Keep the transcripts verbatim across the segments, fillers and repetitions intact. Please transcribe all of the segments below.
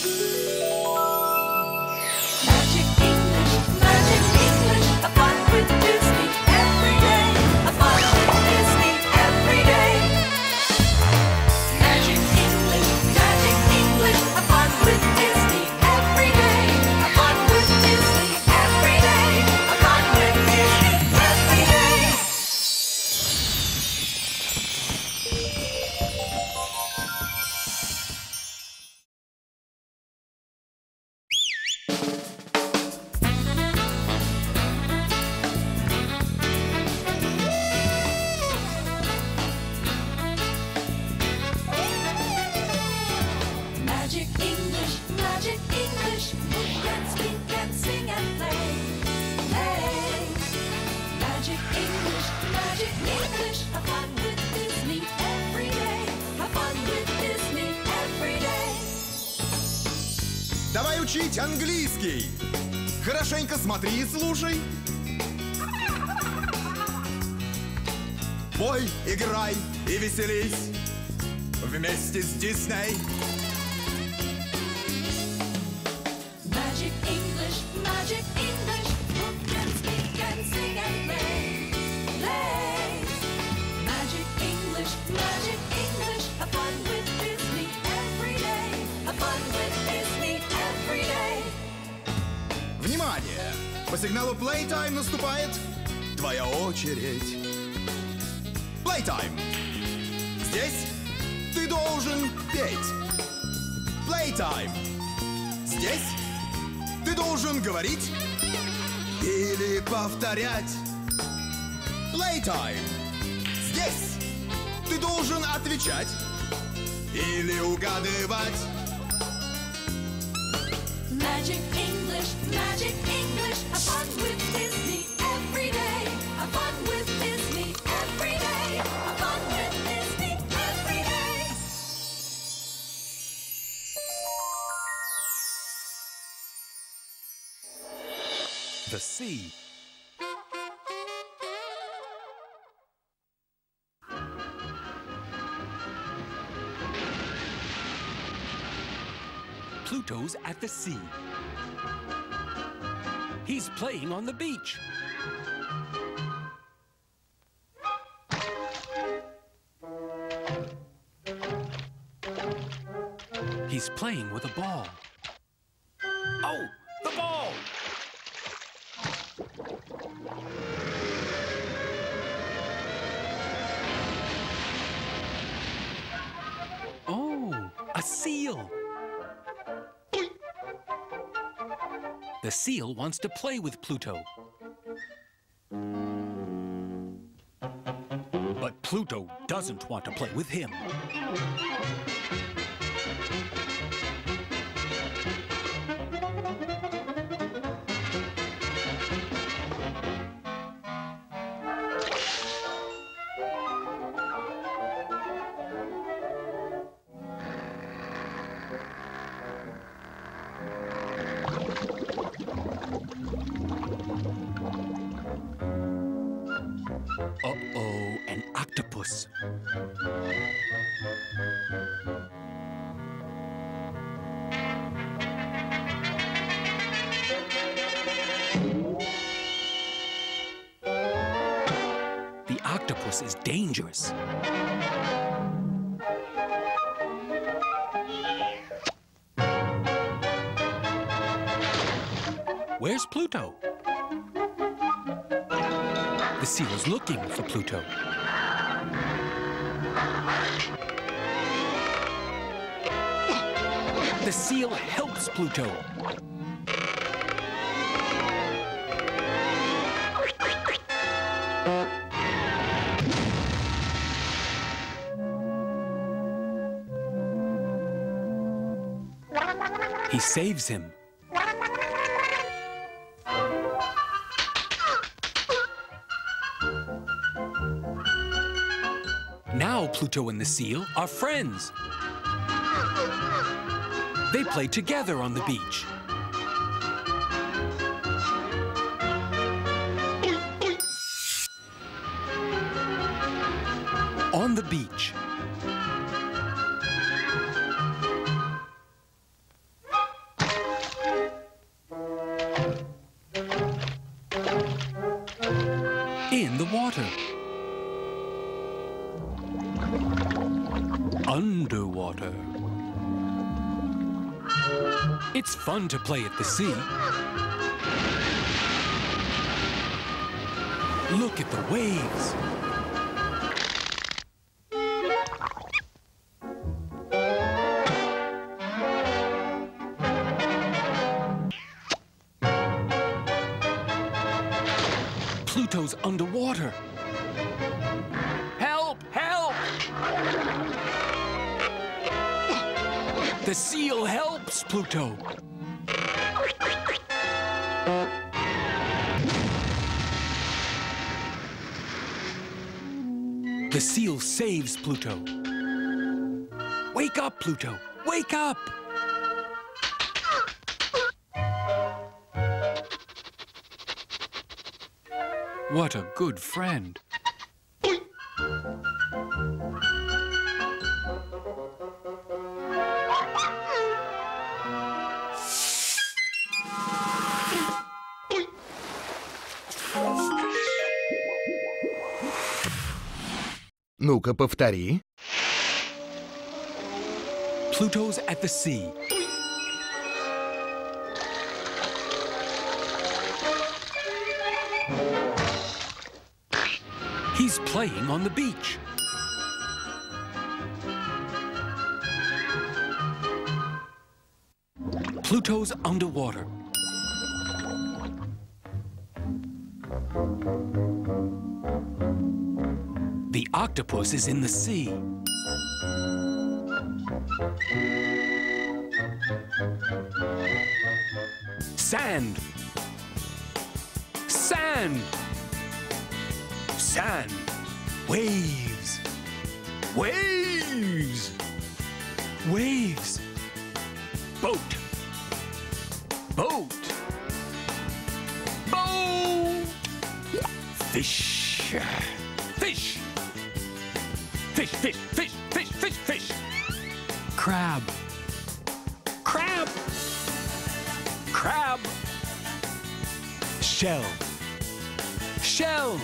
Давай учить английский. Хорошенько смотри и слушай. Пой, играй и веселись вместе с Дисней. Magic English, Magic English, who can speak and sing and play, play. Magic English, Magic English, have fun with Disney every day, have fun with Disney every day. Внимание! По сигналу Playtime наступает твоя очередь. Playtime! Здесь ты должен петь. Playtime! Здесь ты должен говорить или повторять. Playtime! Здесь ты должен отвечать или угадывать. Magic English, Magic English, have fun with Disney every day, have fun with Disney every day, have fun with Disney every day. The sea. Pluto's at the sea. He's playing on the beach. He's playing with a ball. Oh, the ball! Oh, a seal. The seal wants to play with Pluto. But Pluto doesn't want to play with him. Uh-oh, an octopus. The octopus is dangerous. Where's Pluto? The seal is looking for Pluto. The seal helps Pluto. He saves him. Now Pluto and the seal are friends. They play together on the beach. On the beach. underwater. It's fun to play at the sea. Look at the waves. Pluto's underwater. Help! Help! The seal helps Pluto. The seal saves Pluto. Wake up, Pluto! Wake up! What a good friend. Ну-ка, повтори. Pluto's at the sea. He's playing on the beach. Pluto's underwater. The octopus is in the sea. Sand. Sand. Sand. Waves. Waves. Waves. Boat. Boat. Boat. Fish. Fish. Fish, fish, fish, fish, fish, fish. Crab. Crab. Crab. Shell. Shell.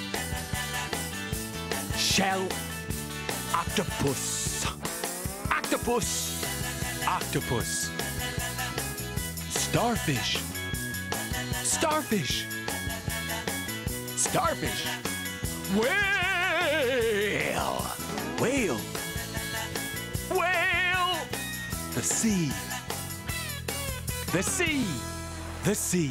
Shell. Octopus. Octopus. Octopus. Starfish. Starfish. Starfish. Whale. Whale. Whale. The sea. The sea. The sea.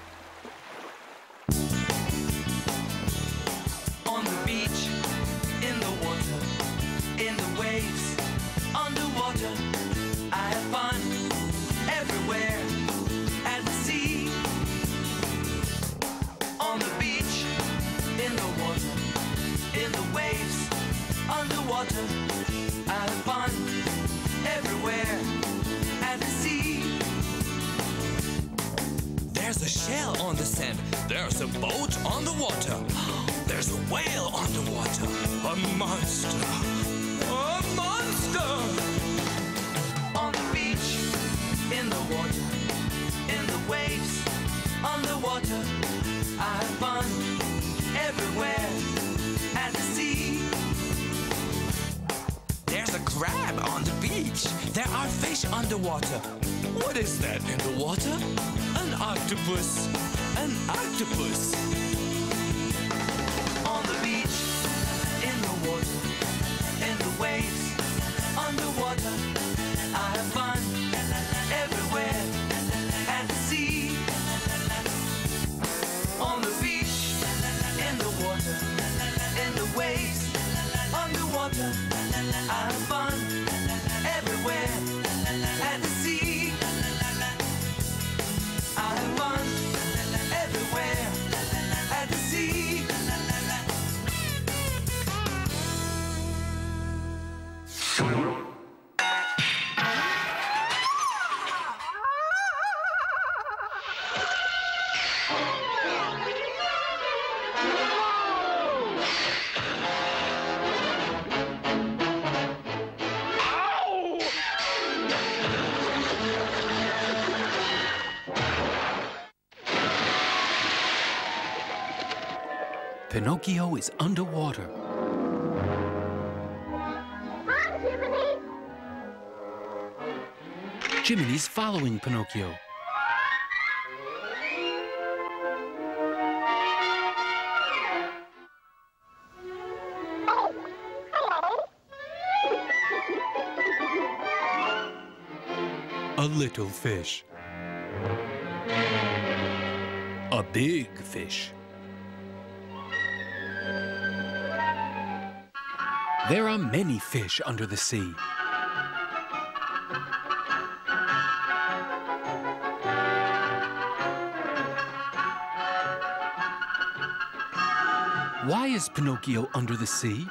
On the beach, in the water, in the waves, underwater. I have fun everywhere at the sea. On the beach, in the water, in the waves, underwater. I have fun everywhere at the sea. There's a shell on the sand. There's a boat on the water. There's a whale on the water. A monster. A monster. On the beach, in the water, in the waves, underwater. I have fun everywhere at the sea. There's a crab on the beach. There are fish underwater. What is that in the water? An octopus. An octopus. On the beach, in the water, in the waves, underwater. I have fun everywhere at the sea. On the beach, in the water, in the waves, underwater. I have fun everywhere at the sea. I have fun everywhere at the sea. Pinocchio is underwater. Run, Jiminy! Jiminy's following Pinocchio. A little fish. A big fish. There are many fish under the sea. Why is Pinocchio under the sea?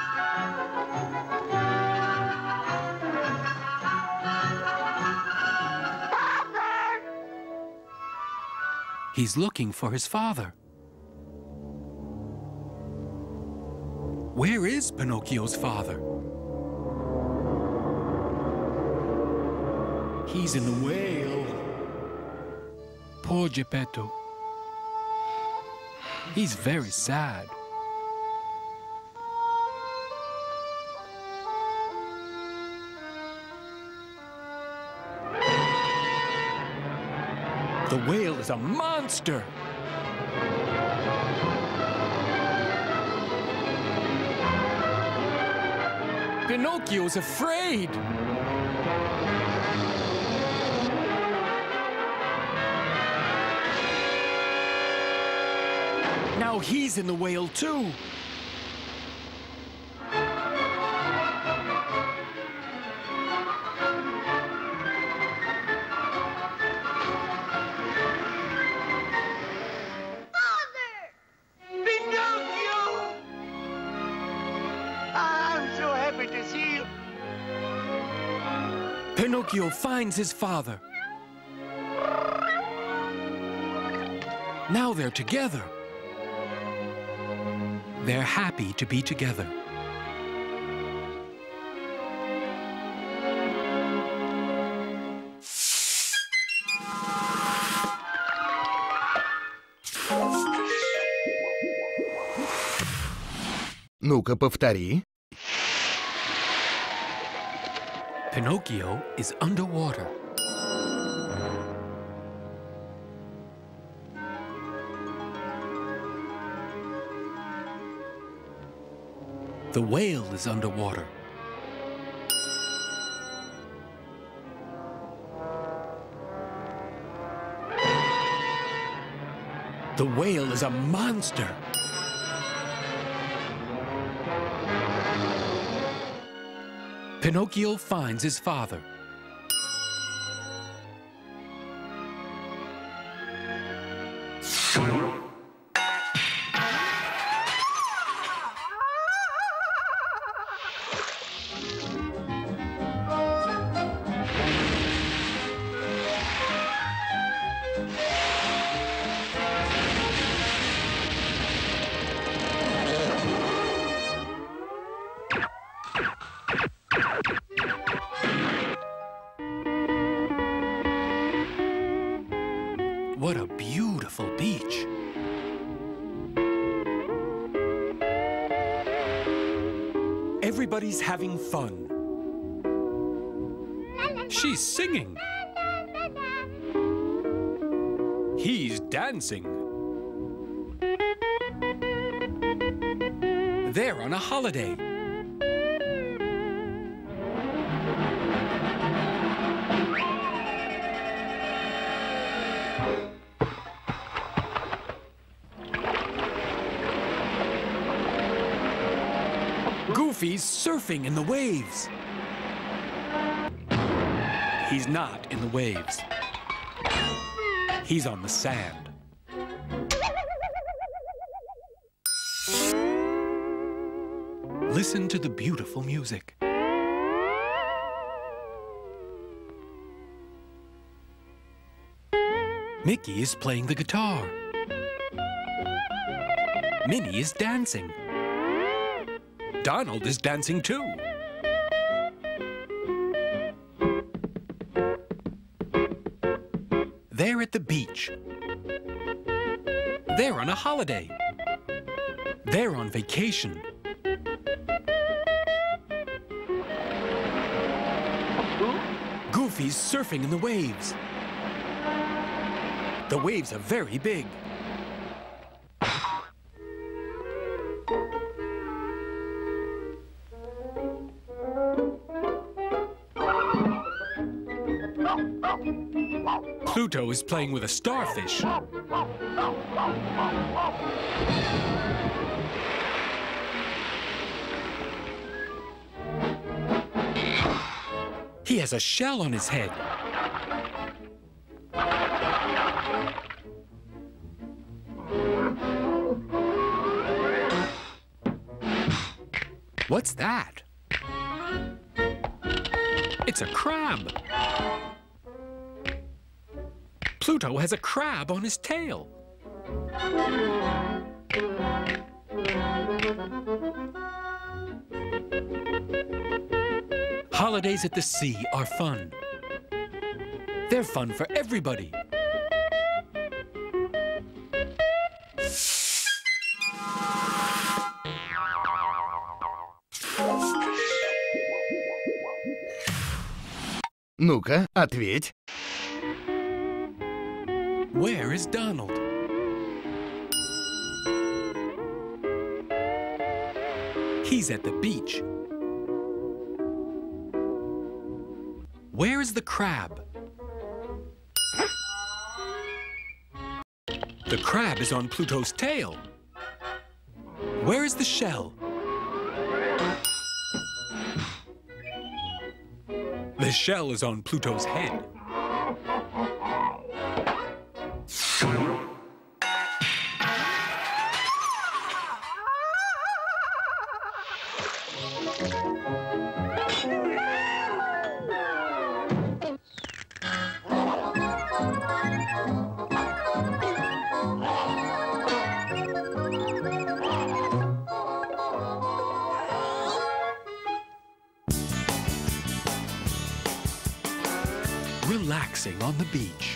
He's looking for his father. Where is Pinocchio's father? He's in the whale. Poor Geppetto. He's very sad. The whale is a monster! Pinocchio's afraid! Now he's in the whale too! Pinocchio finds his father. Now they're together. They're happy to be together. Ну-ка, повтори. Pinocchio is underwater. The whale is underwater. The whale is a monster. Pinocchio finds his father. What a beautiful beach. Everybody's having fun. She's singing. He's dancing. They're on a holiday. Goofy's surfing in the waves. He's not in the waves. He's on the sand. Listen to the beautiful music. Mickey is playing the guitar. Minnie is dancing. Donald is dancing too. They're at the beach. They're on a holiday. They're on vacation. Goofy's surfing in the waves. The waves are very big. Pluto is playing with a starfish. He has a shell on his head. What's that? It's a crab. Pluto has a crab on his tail. Holidays at the sea are fun. They're fun for everybody. Ну-ка, ответь. Where is Donald? He's at the beach. Where is the crab? The crab is on Pluto's tail. Where is the shell? The shell is on Pluto's head. Relaxing on the beach.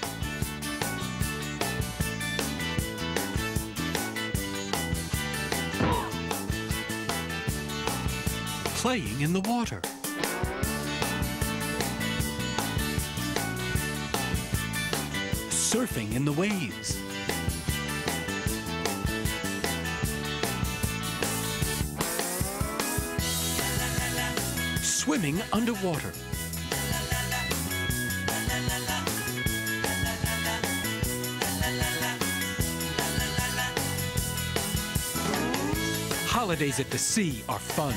Playing in the water. Surfing in the waves. Swimming underwater. Holidays at the sea are fun.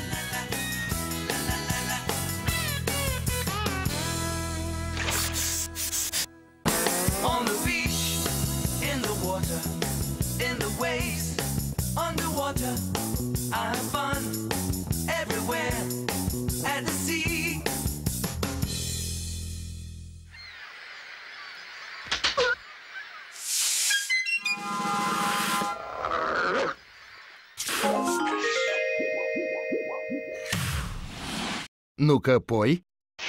On the beach, in the water, in the waves, underwater, I have fun everywhere at the sea. Ну-ка, пой.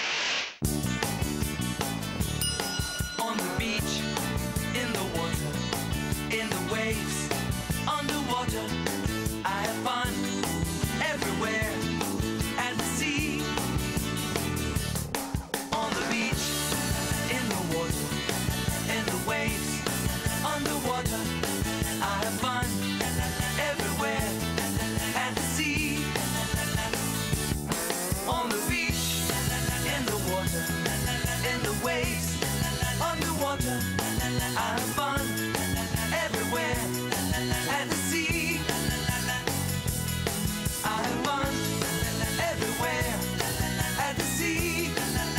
On the beach, in the water, in the waves, underwater, I have fun everywhere at the sea. On the beach, in the water, in the waves, underwater, I have fun everywhere at the sea. On the beach, in the water, in the waves, underwater, I have fun everywhere at the sea. I have fun everywhere at the sea.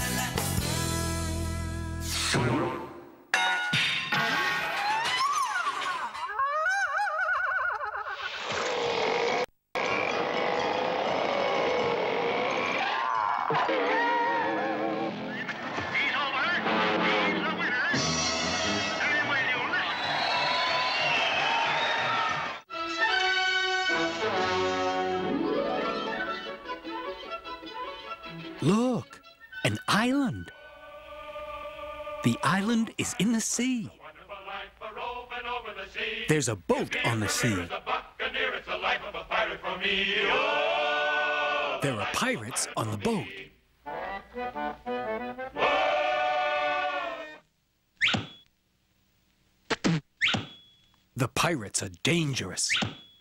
He's over. He's the winner. Anyway, you listen. Look, an island. The island is in the sea. There's a boat on the sea. There are pirates on the boat. The pirates are dangerous.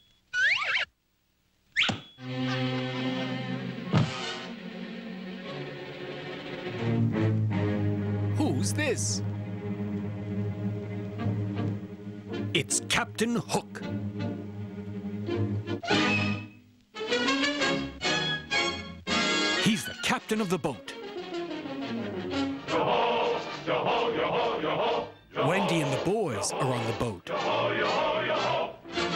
Who's this? It's Captain Hook. He's the captain of the boat. Yo-ho, yo-ho, yo-ho, yo-ho. Wendy and the boys are on the boat. Yo-ho, yo-ho, yo-ho.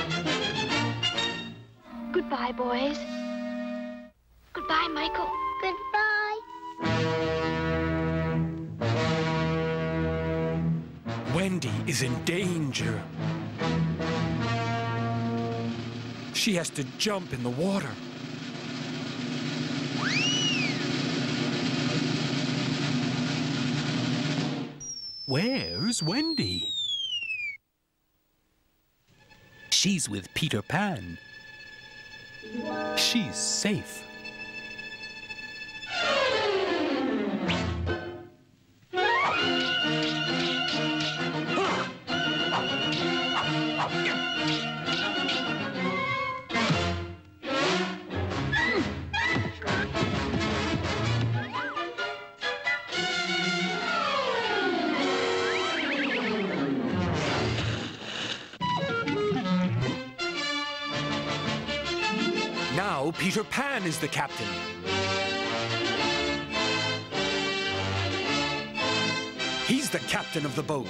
Goodbye, boys. Goodbye, Michael. Goodbye. Wendy is in danger. She has to jump in the water. Where's Wendy? She's with Peter Pan. She's safe. Now Peter Pan is the captain. He's the captain of the boat.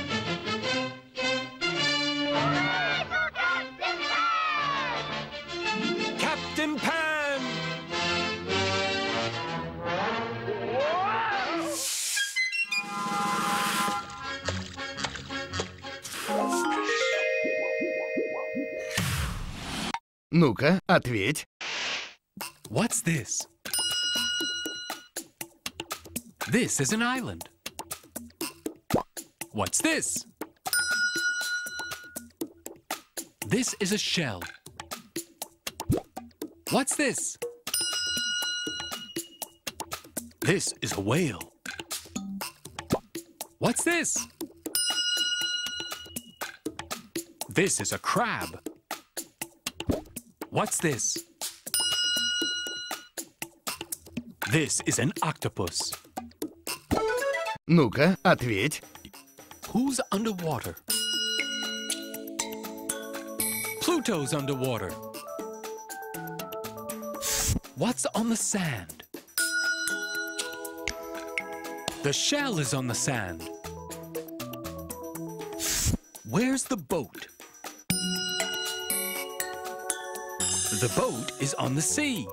Captain Pan! Ну-ка, ответь. What's this? This is an island. What's this? This is a shell. What's this? This is a whale. What's this? This is a crab. What's this? This is an octopus. Ну-ка, ответь. Who's underwater? Pluto's underwater. What's on the sand? The shell is on the sand. Where's the boat? The boat is on the sea.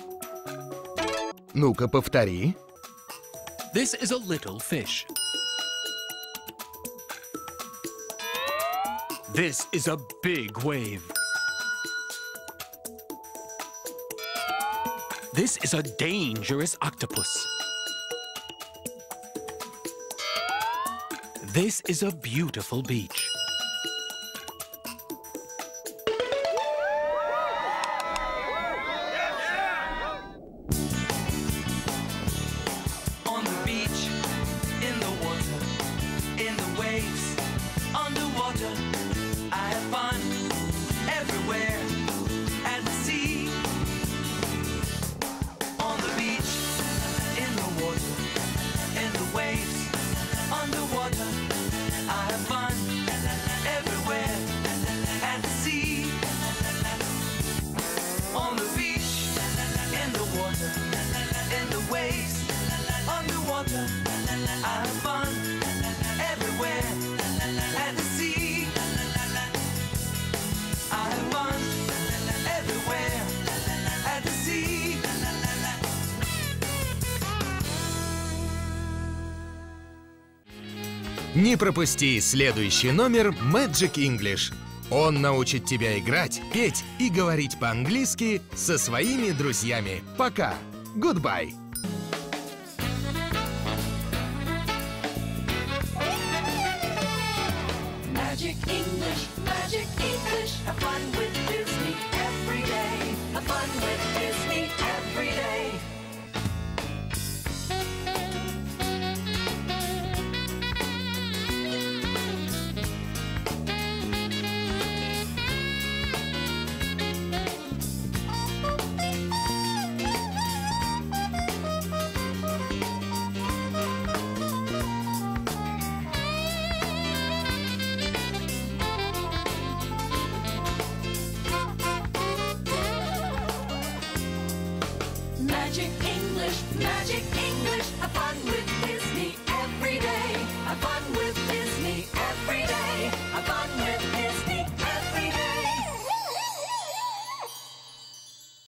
Ну-ка, повтори. This is a little fish. This is a big wave. This is a dangerous octopus. This is a beautiful beach. On the beach, in the water, in the waves, underwater. I have fun everywhere at the sea. On the beach, in the water, in the waves, underwater. I have fun everywhere at the sea. On the beach, in the water, in the waves, underwater. I have fun everywhere at the sea. I have fun everywhere at the sea. Не пропусти следующий номер Magic English. Он научит тебя играть, петь и говорить по-английски со своими друзьями. Пока. Goodbye. Magic English, Magic English. Have fun with Disney every day. Have fun with Disney every day. Magic English, Magic English.